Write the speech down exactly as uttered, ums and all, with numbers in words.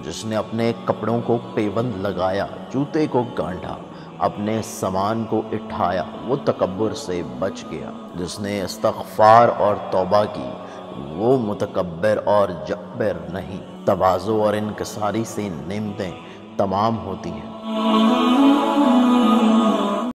जिसने अपने कपड़ों को पेबंद लगाया, जूते को गांधा, अपने सामान को उठाया, वो तकब्बुर से बच गया। जिसने इस्तग़फ़ार और तौबा की, वो मुतकब्बिर और जब्बर नहीं। तवाज़ु और इनकिसारी से नेमतें तमाम होती हैं।